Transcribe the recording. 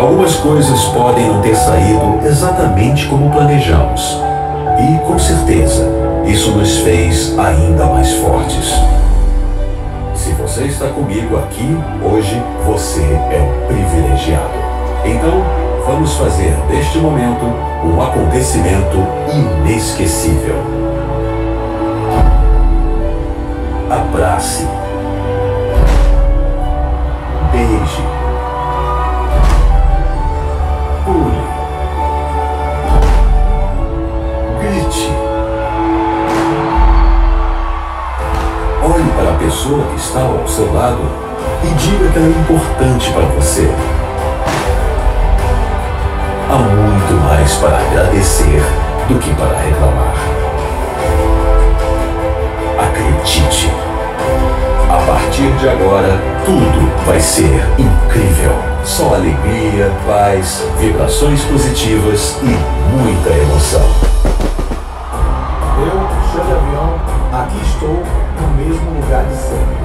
Algumas coisas podem não ter saído exatamente como planejamos. E, com certeza, isso nos fez ainda mais fortes. Se você está comigo aqui hoje, você é um privilegiado. Então, vamos fazer deste momento um acontecimento inesquecível. Abrace. Beije. Pule. Grite. Olhe para a pessoa que está ao seu lado e diga que ela é importante para você. Há muito mais para agradecer do que para reclamar. Acredite. A partir de agora, tudo vai ser incrível. Só alegria, paz, vibrações positivas e muita emoção. Eu, Xande Avião, aqui estou no mesmo lugar de sempre.